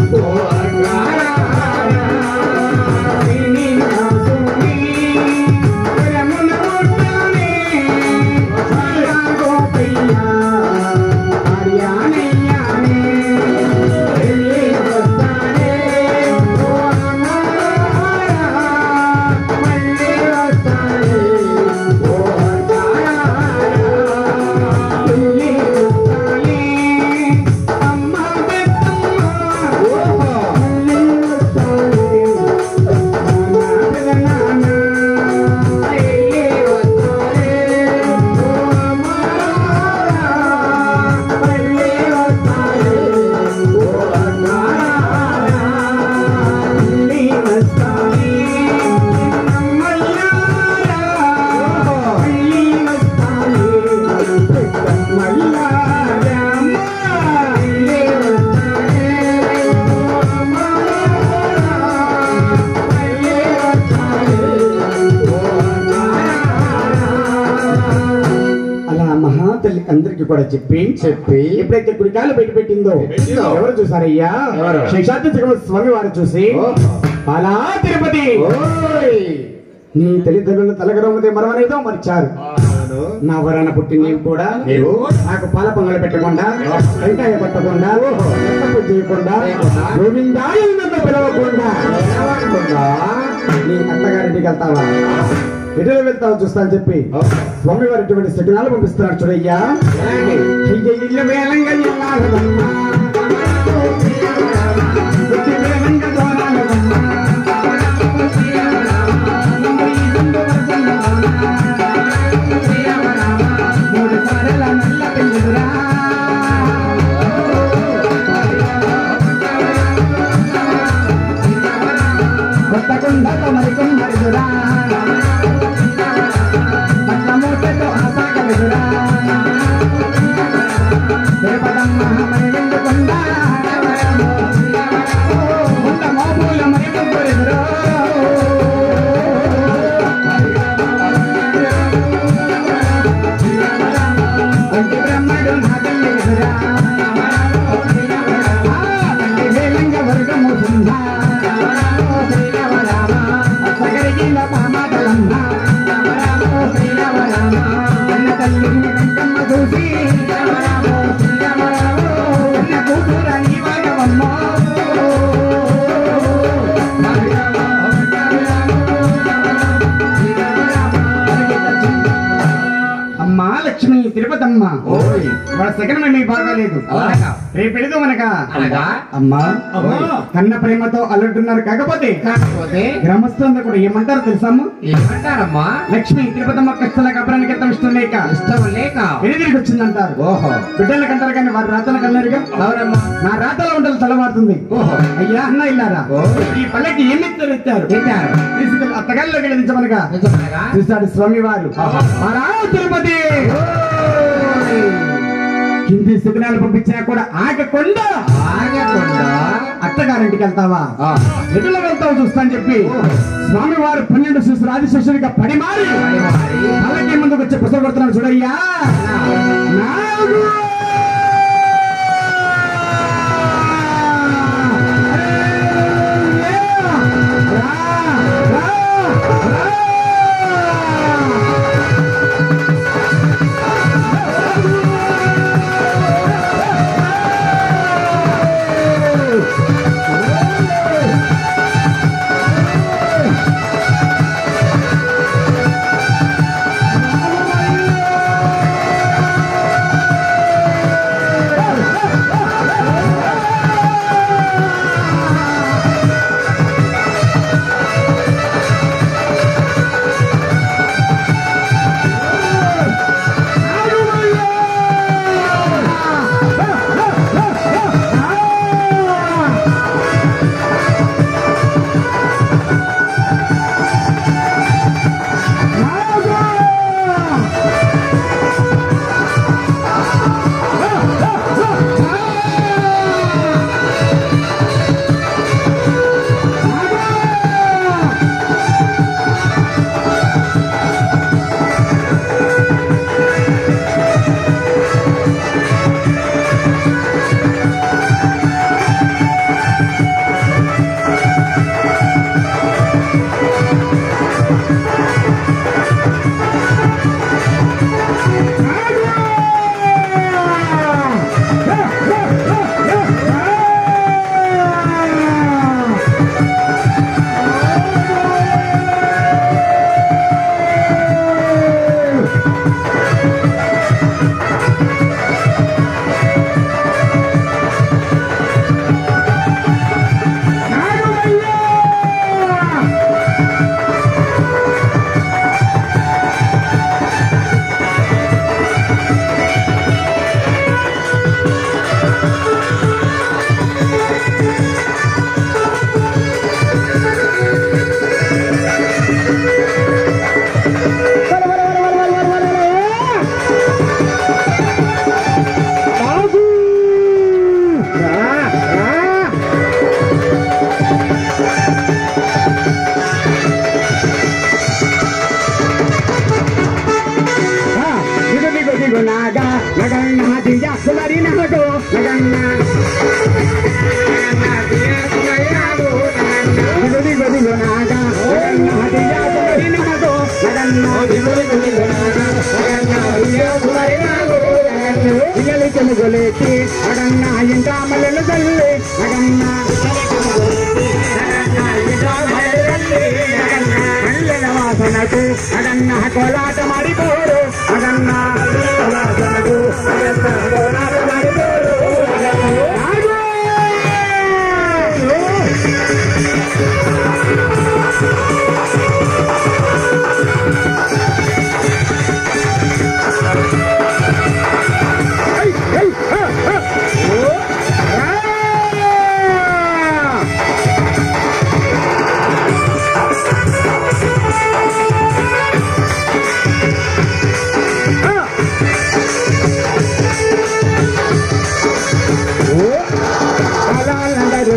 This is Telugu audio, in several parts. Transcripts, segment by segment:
అందరికి కూడా చెప్పి ఎప్పుడైతే గుడికాలు బయట పెట్టిందో ఎవరు చూసారయ్యా? శేషాద్రి స్వామి వారు చూసి అలా తిరుపతి నీ తల్లిదండ్రులు తలగరమ్మతే మరవనేదో మరిచారు. నా వరాన పుట్టి నీవు కూడా నాకు పాల పొంగలు పెట్టకుండా వెంకాయ పట్టకుండా చేయకుండా గోవిందాయునంత పిలవకుండా నీ అత్తగారింటికి వెళ్తావా? ఎటులో వెళ్తావు చూస్తాను చెప్పి స్వామివారి ఇటువంటి శకునాలు పంపిస్తున్నాడు చూడయ్యా. తిరుపతమ్మ వాళ్ళ సెకండ్ మీ బాగాలేదు రేపు వెళదాం అనగా అమ్మా కన్న ప్రేమతో అల్లుంటున్నారు. కాకపోతే గ్రామస్తులందరూ కూడా ఏమంటారు తెలుసమ్మా? ఏమంటారమ్మా? లక్ష్మి తిరుపతమ్మ కష్టల కబరానికి ఎంత ఇష్టం లేక వెనుదిరిగి వచ్చిందంటారు. బిడ్డలకు అంటారు కానీ వారి రాతలకు అన్నారుగా. అవునమ్మా, నా రాతలో ఉండాలి తలమారుతుంది. అయ్యా అన్న ఇల్లారా ఈ పల్లెకి ఏమిస్తారు ఇచ్చారు తీసుకెళ్ళి అత్తగారిలోకి వెళ్ళించమనగా చూశాడు స్వామి వారు. తిరుపతి హిందీ శకునాలు పంపించినా కూడా ఆగకుండా అత్తగారింటికి వెళ్తావా? ఎటులో వెళ్తావు చూస్తాను చెప్పి స్వామి వారు 12 శిశులు ఆదిశేషుడిగా పడిమారి అలాగే ముందుకు వచ్చి పుస్తకం కొడుతున్నాడు చూడయ్యా.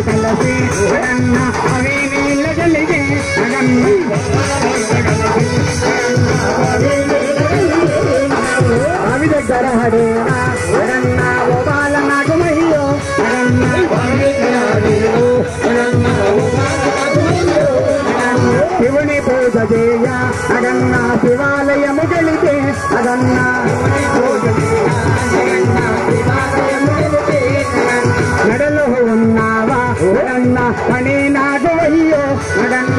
కలసి అగన్న అవి నీళ్ళ కలిగే అగన్న అవి దగ్గర హడేనా అగన్న ఓ బాల నాగమయ్యో అగన్న శివుని పూజ చేయ అగన్న శివాలయము గెలితే అగన్న నడలో ఉన్నావా అగన్న పని నాగవయ్యో అగన్న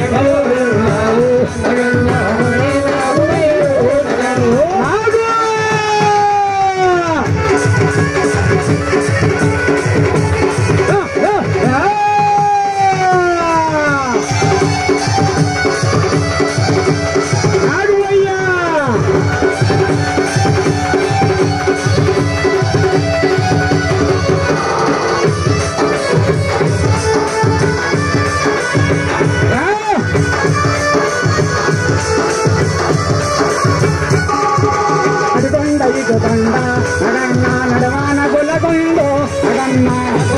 నడవాన గులకొండో అగన్న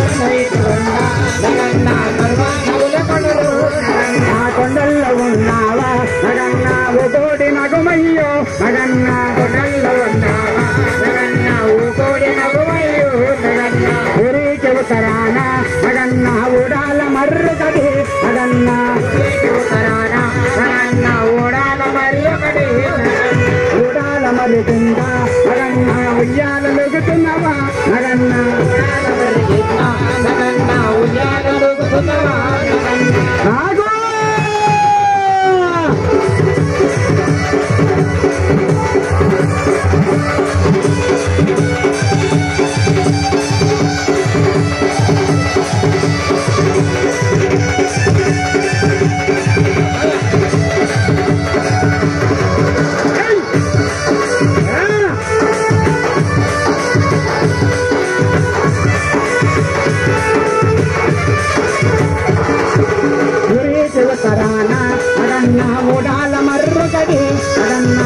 ఆ కొండల్లో ఉన్నావా అగన్న ఓ కోడి నగుమయ్యో అగన్న కొండల్లో ఉన్నావా అగన్న ఓ కోడి నగుమయ్యో అగన్న ఊరి చెబుతరానా అగన్న ఊడాల మర్రు కడి అగన్న చెబుతరానా అగన్న ఊడాల మర్రు కడి ఊడాల మర్రు కింద అగన్న ఉయ్యాలలుగుతున్నావా అగన్న అగన్న ఉయ్యాలలుగుతున్నావా ఆగో సరానా అగన్న ఊడాల మర్రు కడి అగన్న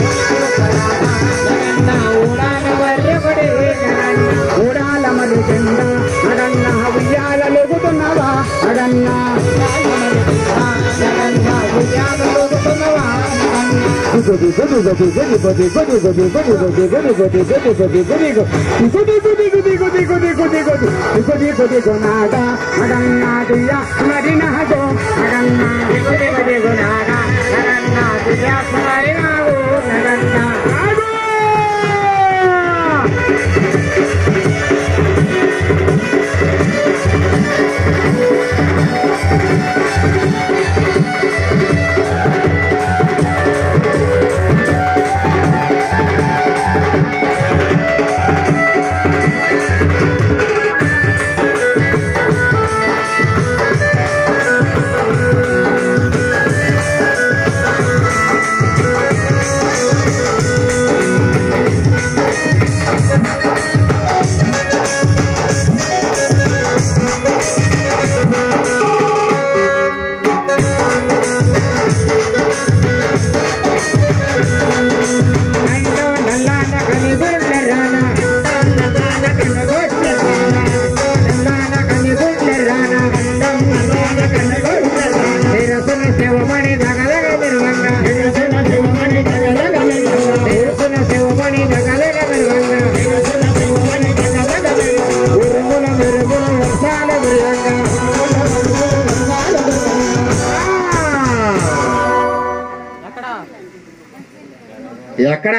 ఊడాల మర్రు కడి ఊడాల మర్రు కింద అగన్న ఉయ్యాలలుగుతున్నావా అగన్న ఉయ్యాలలుగుతున్నావా నాగా అగన్న దియా మరి నాగో అగన్న గునాగా అగన్న దియా మరి నాగో అగన్న ఎక్కడ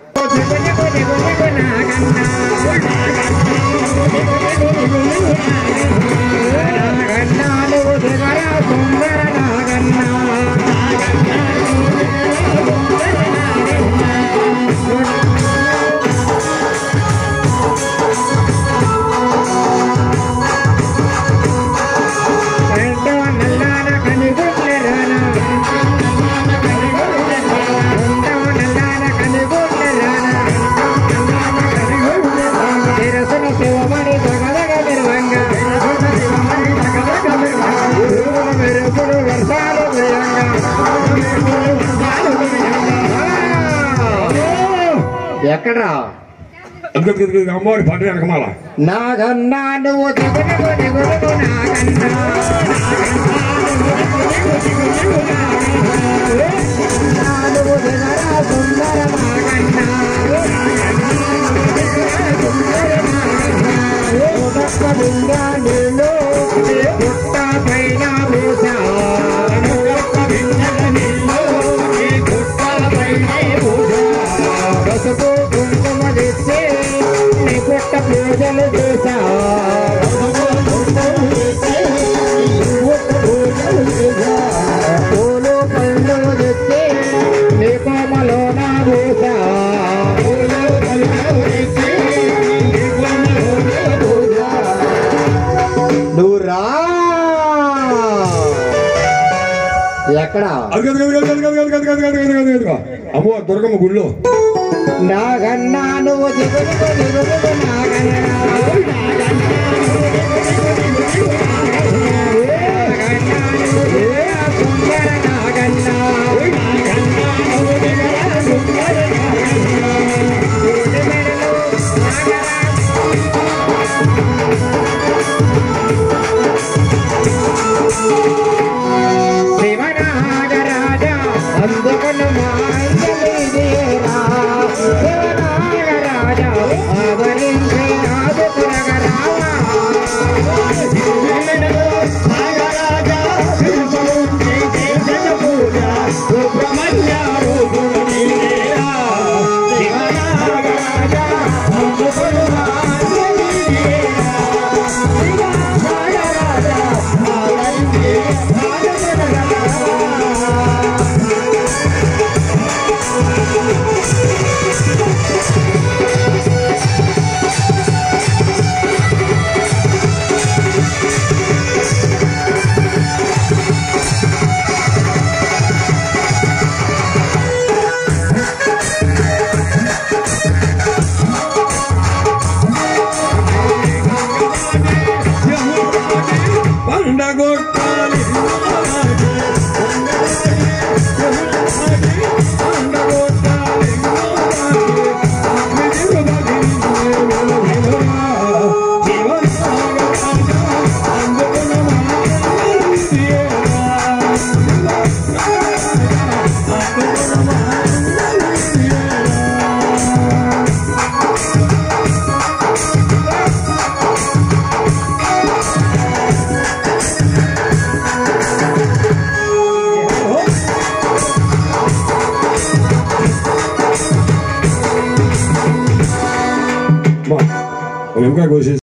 ఎక్కడా అమ్మవారి పాట వెనకమాల నాగన్నా నువ్వు దిగుడు నాగన్నా అమ్మో దుర్గమ్మ గుళ్ళో నాగన్నా నువ్వు నిమ్మకాయ కోసి